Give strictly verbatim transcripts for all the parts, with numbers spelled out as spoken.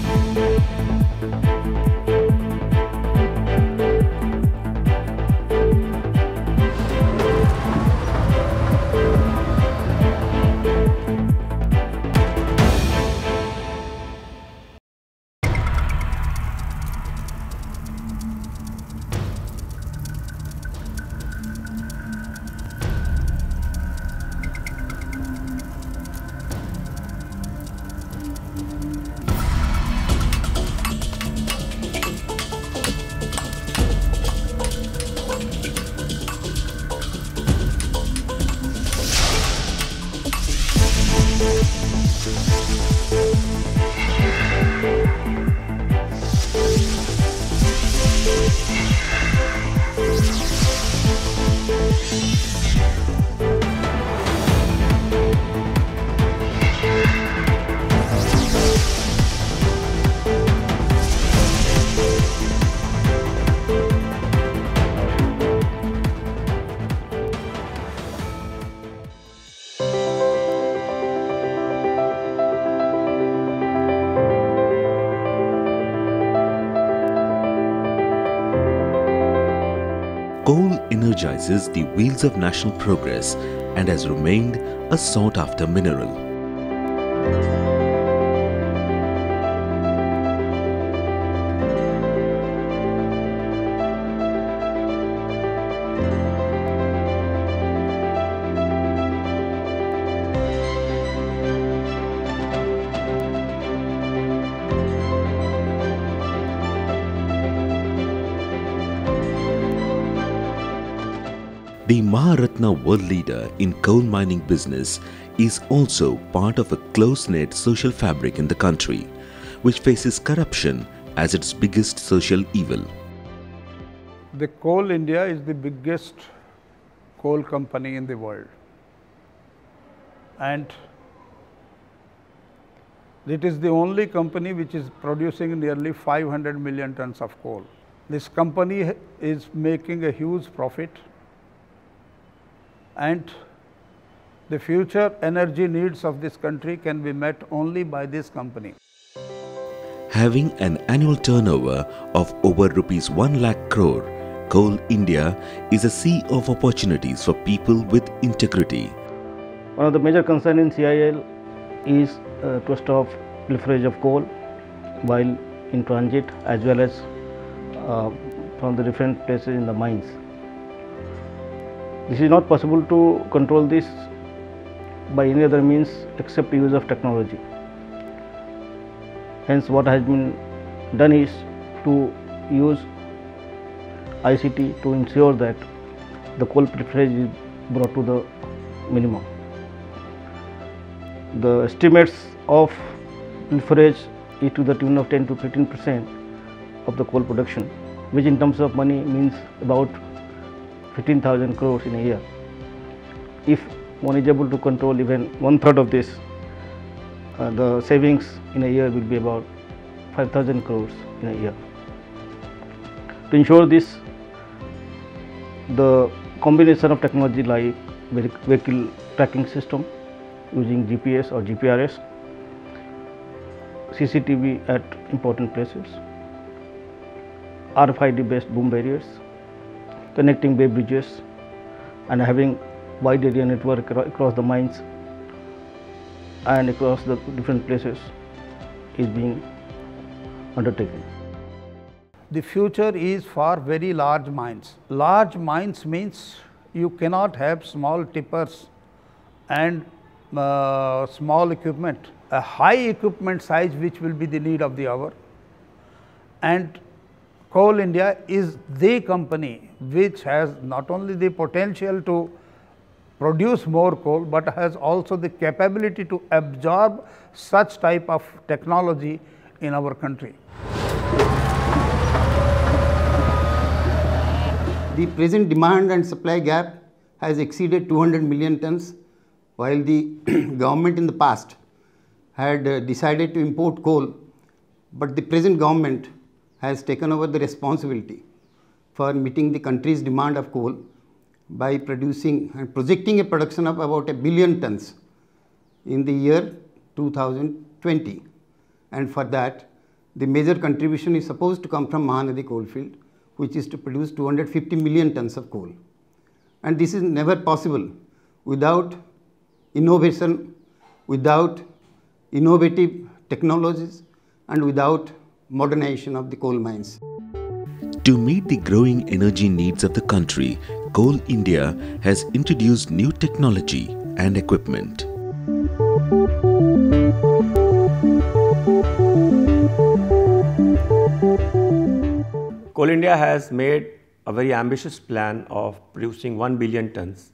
Coal energizes the wheels of national progress and has remained a sought-after mineral. The Maharatna world leader in coal mining business is also part of a close-knit social fabric in the country, which faces corruption as its biggest social evil. The Coal India is the biggest coal company in the world, and it is the only company which is producing nearly five hundred million tons of coal. This company is making a huge profit, and the future energy needs of this country can be met only by this company. Having an annual turnover of over rupees one lakh crore, Coal India is a sea of opportunities for people with integrity. One of the major concerns in C I L is uh, to stop pilferage of coal while in transit, as well as uh, from the different places in the mines. This is not possible to control this by any other means except use of technology. Hence, what has been done is to use I C T to ensure that the coal pilferage is brought to the minimum. The estimates of pilferage is to the tune of ten to fifteen percent of the coal production, which in terms of money means about fifteen thousand crores in a year. If one is able to control even one third of this, uh, the savings in a year will be about five thousand crores in a year. To ensure this, the combination of technology like vehicle tracking system using G P S or G P R S, C C T V at important places, R F I D based boom barriers, connecting bay bridges, and having wide area network across the mines and across the different places is being undertaken. The future is for very large mines. Large mines means you cannot have small tippers and uh, small equipment. A high equipment size which will be the need of the hour, and Coal India is the company which has not only the potential to produce more coal, but has also the capability to absorb such type of technology in our country. The present demand and supply gap has exceeded two hundred million tons, while the government in the past had uh, decided to import coal, but the present government has taken over the responsibility for meeting the country's demand of coal by producing and projecting a production of about a billion tons in the year two thousand twenty, and for that the major contribution is supposed to come from Mahanadi coalfield, which is to produce two hundred fifty million tons of coal. And this is never possible without innovation, without innovative technologies, and without modernization of the coal mines. To meet the growing energy needs of the country, Coal India has introduced new technology and equipment. Coal India has made a very ambitious plan of producing one billion tons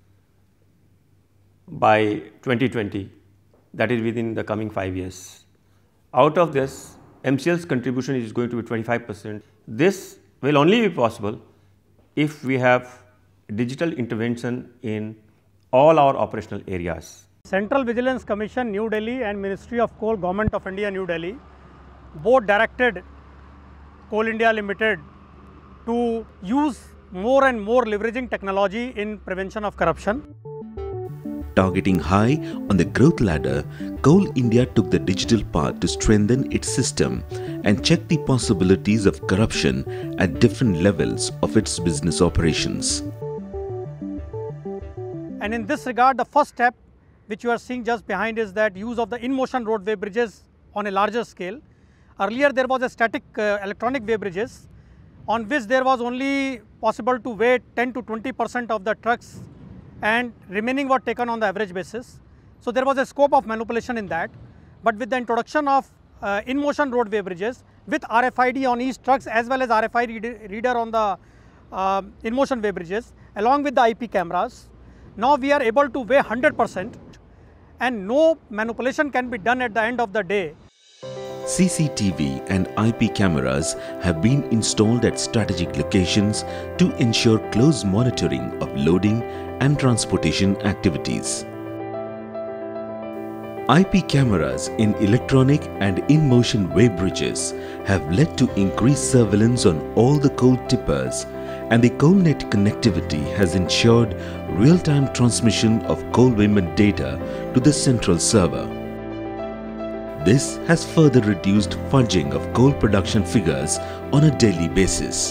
by twenty twenty, that is within the coming five years. Out of this, M C L's contribution is going to be twenty-five percent. This will only be possible if we have digital intervention in all our operational areas. Central Vigilance Commission, New Delhi, and Ministry of Coal, Government of India, New Delhi, both directed Coal India Limited to use more and more leveraging technology in prevention of corruption. Targeting high on the growth ladder, Coal India took the digital path to strengthen its system and check the possibilities of corruption at different levels of its business operations. And in this regard, the first step which you are seeing just behind is that use of the in-motion roadway bridges on a larger scale. Earlier there was a static uh, electronic way bridges on which there was only possible to weigh ten to twenty percent of the trucks and remaining were taken on the average basis. So there was a scope of manipulation in that, but with the introduction of uh, in-motion roadway bridges with R F I D on each trucks as well as R F I D reader on the uh, in-motion way bridges along with the I P cameras, now we are able to weigh one hundred percent and no manipulation can be done at the end of the day. C C T V and I P cameras have been installed at strategic locations to ensure close monitoring of loading and transportation activities. I P cameras in electronic and in-motion way bridges have led to increased surveillance on all the coal tippers, and the CoalNet connectivity has ensured real-time transmission of coal weighment data to the central server. This has further reduced fudging of coal production figures on a daily basis.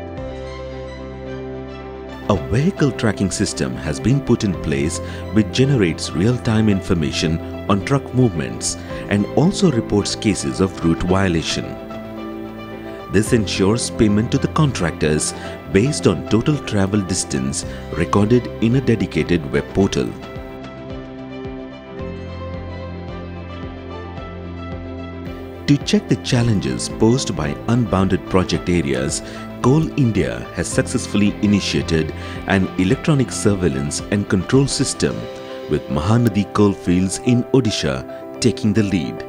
A vehicle tracking system has been put in place which generates real-time information on truck movements and also reports cases of route violation. This ensures payment to the contractors based on total travel distance recorded in a dedicated web portal. To check the challenges posed by unbounded project areas, Coal India has successfully initiated an electronic surveillance and control system with Mahanadi coalfields in Odisha taking the lead.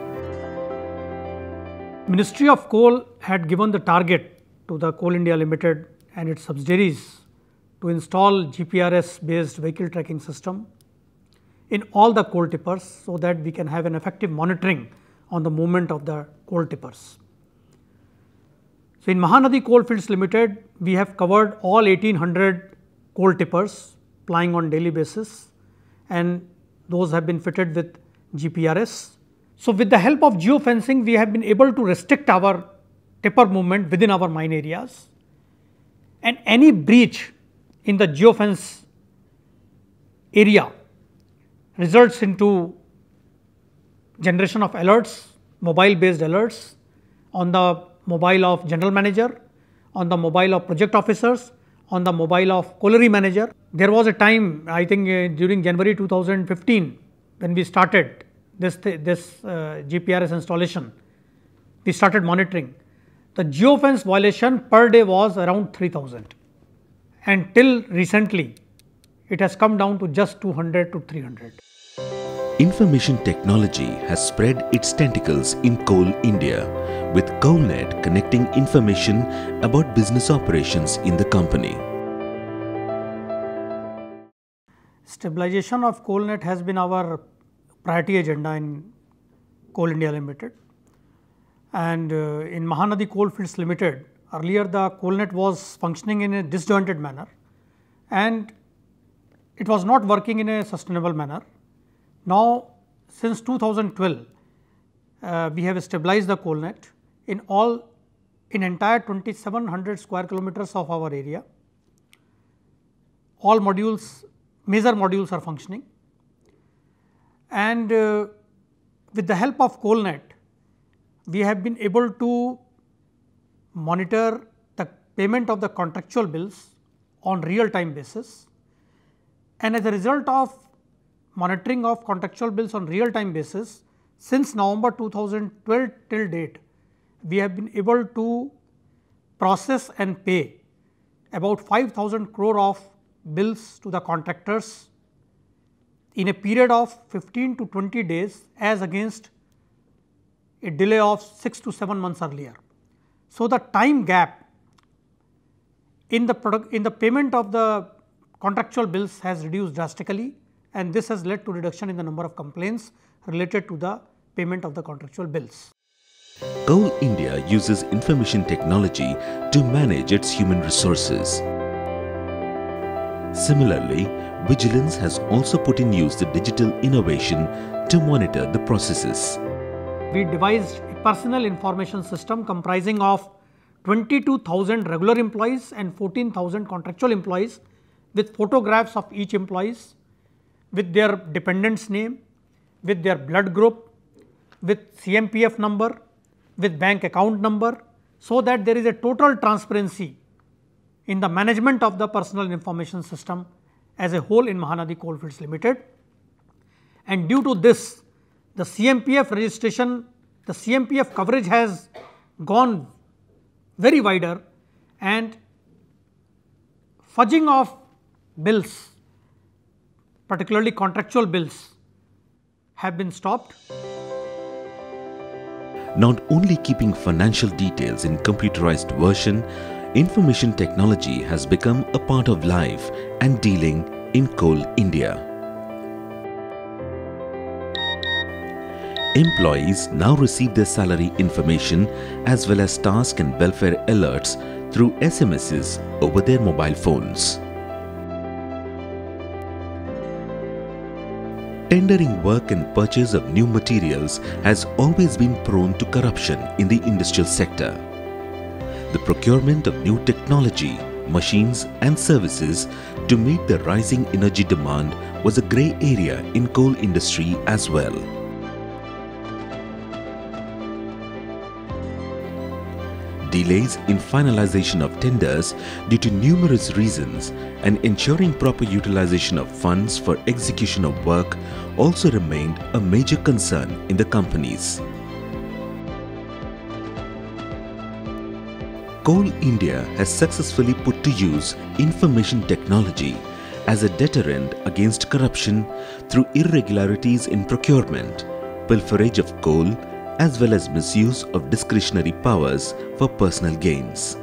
Ministry of Coal had given the target to the Coal India Limited and its subsidiaries to install G P R S based vehicle tracking system in all the coal tippers so that we can have an effective monitoring on the movement of the coal tippers. So in Mahanadi Coalfields Limited, we have covered all eighteen hundred coal tippers plying on daily basis, and those have been fitted with G P R S. So with the help of geofencing, we have been able to restrict our tipper movement within our mine areas, and any breach in the geofence area results into generation of alerts, mobile based alerts on the mobile of general manager, on the mobile of project officers, on the mobile of colliery manager. There was a time, I think uh, during January two thousand fifteen, when we started this, this uh, G P R S installation, we started monitoring. The geofence violation per day was around three thousand, and till recently it has come down to just two hundred to three hundred. Information technology has spread its tentacles in Coal India, with CoalNet connecting information about business operations in the company. Stabilization of CoalNet has been our priority agenda in Coal India Limited, and uh, in Mahanadi Coalfields Limited, earlier the CoalNet was functioning in a disjointed manner and it was not working in a sustainable manner. Now, since two thousand twelve, uh, we have stabilized the CoalNet in all in entire twenty-seven hundred square kilometers of our area. All modules, major modules are functioning, and uh, with the help of CoalNet, we have been able to monitor the payment of the contractual bills on real time basis, and as a result of monitoring of contractual bills on real time basis, since November two thousand twelve till date, we have been able to process and pay about five thousand crore of bills to the contractors in a period of fifteen to twenty days, as against a delay of six to seven months earlier. So, the time gap in the product in the payment of the contractual bills has reduced drastically, and this has led to reduction in the number of complaints related to the payment of the contractual bills. Coal India uses information technology to manage its human resources. Similarly, Vigilance has also put in use the digital innovation to monitor the processes. We devised a personal information system comprising of twenty-two thousand regular employees and fourteen thousand contractual employees, with photographs of each employees, with their dependent's name, with their blood group, with C M P F number, with bank account number, so that there is a total transparency in the management of the personal information system as a whole in Mahanadi Coalfields Limited. And due to this, the C M P F registration, the C M P F coverage has gone very wider, and fudging of bills, particularly contractual bills, have been stopped. Not only keeping financial details in computerized version, information technology has become a part of life and dealing in Coal India. Employees now receive their salary information as well as task and welfare alerts through S M Ses over their mobile phones. Tendering work and purchase of new materials has always been prone to corruption in the industrial sector. The procurement of new technology, machines and services to meet the rising energy demand was a grey area in coal industry as well. Delays in finalization of tenders due to numerous reasons and ensuring proper utilization of funds for execution of work also remained a major concern in the companies. Coal India has successfully put to use information technology as a deterrent against corruption through irregularities in procurement, pilferage of coal, as well as misuse of discretionary powers for personal gains.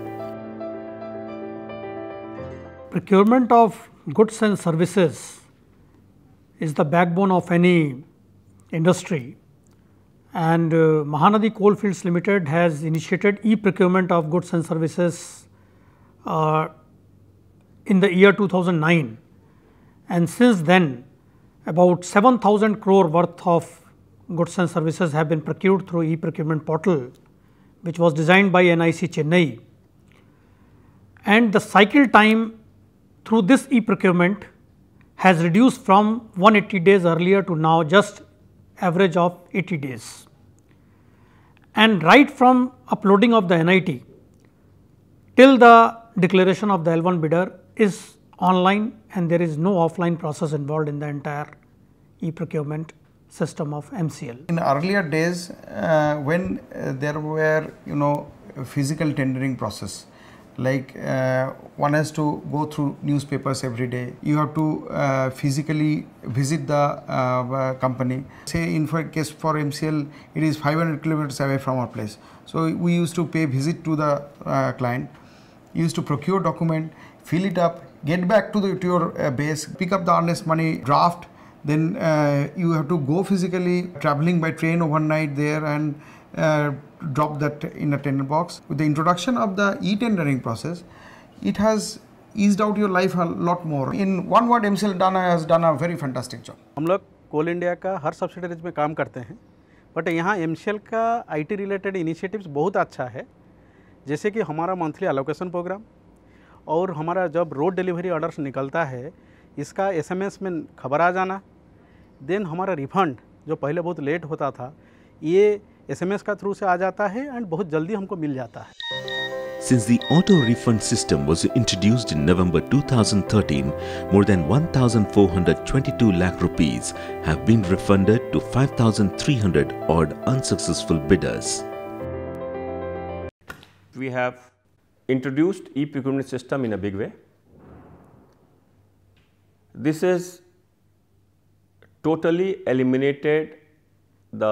Procurement of goods and services is the backbone of any industry, and uh, Mahanadi Coalfields Limited has initiated e-procurement of goods and services uh, in the year two thousand nine, and since then about seven thousand crore worth of goods and services have been procured through e-procurement portal, which was designed by N I C Chennai, and the cycle time through this e-procurement has reduced from one hundred eighty days earlier to now just average of eighty days. And right from uploading of the N I T till the declaration of the L one bidder is online, and there is no offline process involved in the entire e-procurement system of M C L. In earlier days, uh, when uh, there were, you know, physical tendering process, like uh, one has to go through newspapers every day, you have to uh, physically visit the uh, company. Say in for case for M C L, it is five hundred kilometers away from our place. So we used to pay visit to the uh, client, used to procure document, fill it up, get back to, the, to your uh, base, pick up the earnest money draft. Then uh, you have to go physically traveling by train overnight there and uh, drop that in a tender box. With the introduction of the e-tendering process, it has eased out your life a lot more. In one word, M C L Dana has done a very fantastic job. हम लोग कोल India का हर subsidiaries में काम करते हैं, but यहाँ MCL का IT related initiatives बहुत अच्छा है, जैसे कि हमारा मंथली एलोकेशन प्रोग्राम और हमारा जब रोड डिलीवरी ऑर्डर्स निकलता है इसका एसएमएस में खबर आ जाना, देन हमारा रिफंड जो पहले बहुत लेट होता था ये एसएमएस का थ्रू से आ जाता है एंड बहुत जल्दी हमको मिल जाता है। Since the auto refund system was introduced in November two thousand thirteen, more than one thousand four hundred twenty-two lakh rupees have been refunded to five thousand three hundred odd unsuccessful bidders. We have introduced e-procurement system in a big way. This has totally eliminated the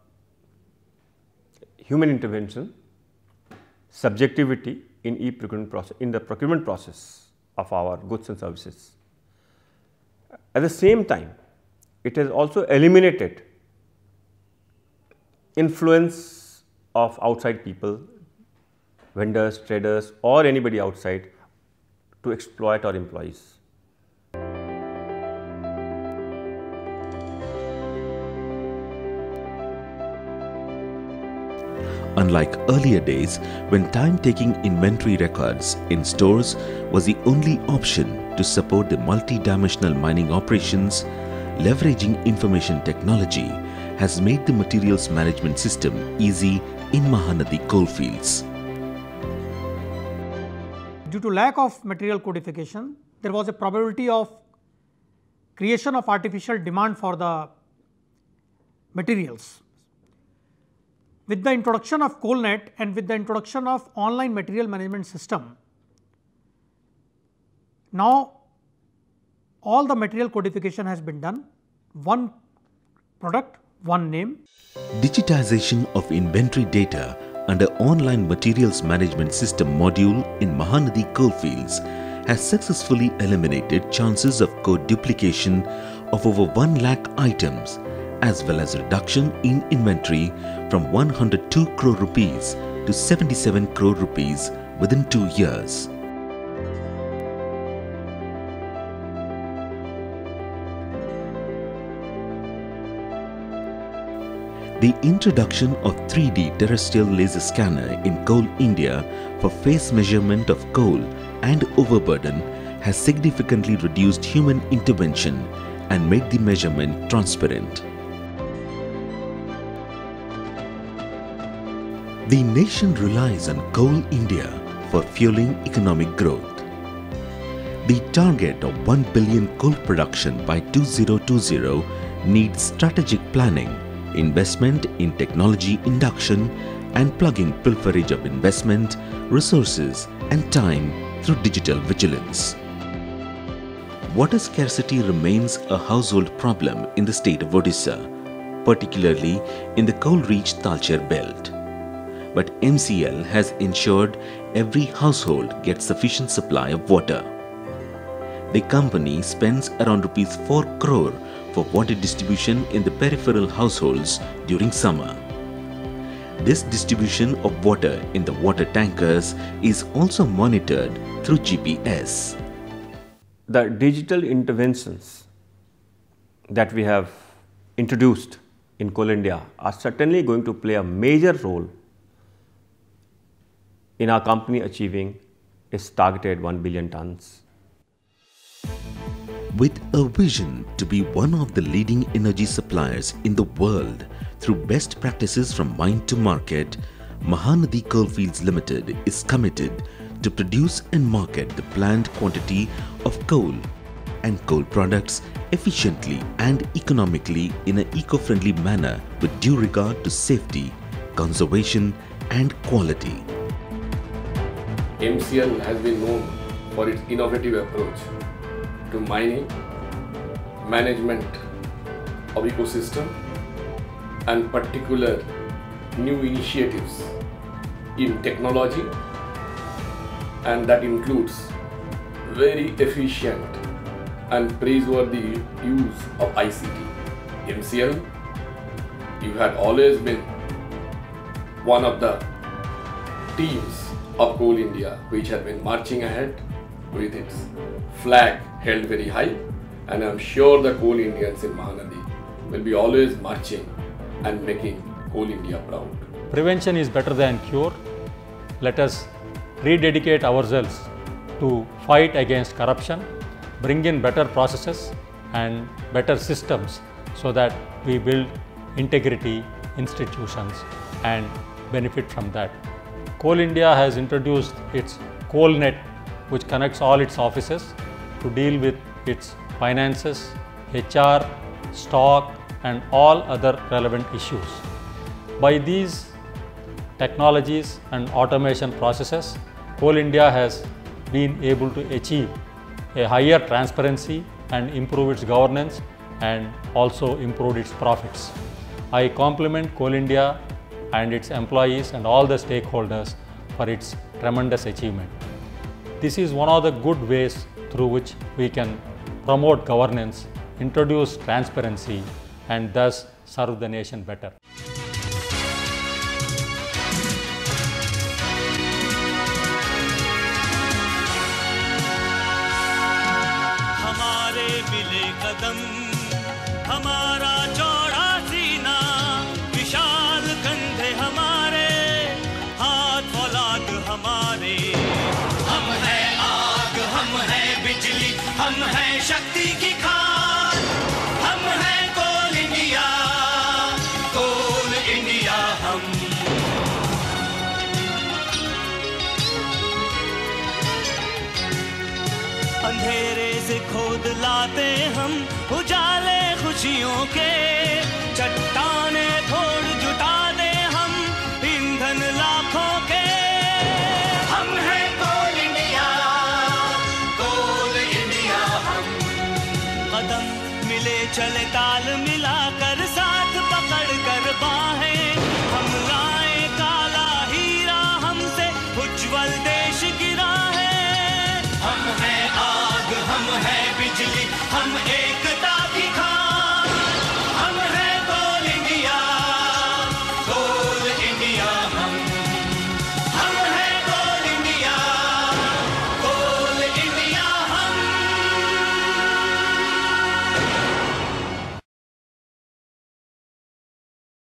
human intervention, subjectivity in e-procurement process, in the procurement process of our goods and services. At the same time, it has also eliminated influence of outside people, vendors, traders, or anybody outside to exploit our employees. Unlike earlier days, when time-taking inventory records in stores was the only option to support the multi-dimensional mining operations, leveraging information technology has made the materials management system easy in Mahanadi coalfields. Due to lack of material codification, there was a probability of creation of artificial demand for the materials. With the introduction of CoalNet and with the introduction of online material management system, now all the material codification has been done, one product, one name. Digitization of inventory data under online materials management system module in Mahanadi coalfields has successfully eliminated chances of code duplication of over one lakh items, as well as reduction in inventory from one hundred two crore rupees to seventy-seven crore rupees within two years. The introduction of three D terrestrial laser scanner in Coal India for face measurement of coal and overburden has significantly reduced human intervention and made the measurement transparent. The nation relies on Coal India for fueling economic growth. The target of one billion coal production by two thousand twenty needs strategic planning, investment in technology induction, and plugging pilferage of investment, resources, and time through digital vigilance. Water scarcity remains a household problem in the state of Odisha, particularly in the coal-rich Talcher belt. But M C L has ensured every household gets sufficient supply of water. The company spends around rupees four crore for water distribution in the peripheral households during summer. This distribution of water in the water tankers is also monitored through G P S. The digital interventions that we have introduced in Coal India are certainly going to play a major role in our company achieving its targeted one billion tons. With a vision to be one of the leading energy suppliers in the world through best practices from mine to market, Mahanadi Coalfields Limited is committed to produce and market the planned quantity of coal and coal products efficiently and economically in an eco-friendly manner with due regard to safety, conservation and quality. M C L has been known for its innovative approach to mining, management of ecosystem, and particular new initiatives in technology, and that includes very efficient and praiseworthy use of I C T. M C L, you had always been one of the teams of Coal India which had been marching ahead with its flag held very high, and I am sure the Coal Indians in Mahanadi will be always marching and making Coal India proud. Prevention is better than cure. Let us rededicate ourselves to fight against corruption, bring in better processes and better systems so that we build integrity institutions and benefit from that. Coal India has introduced its CoalNet, which connects all its offices to deal with its finances, H R, stock and all other relevant issues. By these technologies and automation processes, Coal India has been able to achieve a higher transparency and improve its governance and also improve its profits. I compliment Coal India and its employees and all the stakeholders for its tremendous achievement. This is one of the good ways through which we can promote governance, introduce transparency and thus serve the nation better. हमारे मिले कदम, हमारा चौड़ा सीना, विशाल कंधे हमारे, हाथ फौलाद हमारे। हम हैं आग, हम हैं बिजली, हम हैं शक्ति की खान, हम हैं कोल इंडिया, कोल इंडिया हम। अंधेरे से खोद लाते हम उजाले खुशियों के, चट्टाने फोड़ जुटा दे हम ईंधन लाखों के। हम हैं कोल इंडिया, कोल इंडिया हम। कदम मिले चले ताल मिलाकर, साथ पकड़ कर बाहें